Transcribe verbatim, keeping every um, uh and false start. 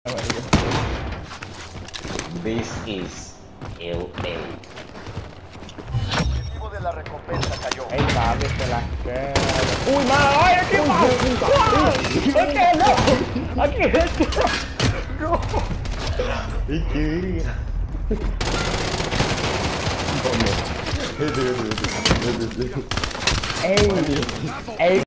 This is L A. El objetivo de la recompensa cayó. Ey, papi, se la queda. Uy, mano, ay, aquí va. Aquí no. Aquí no. ¿Y qué? Ey, ey.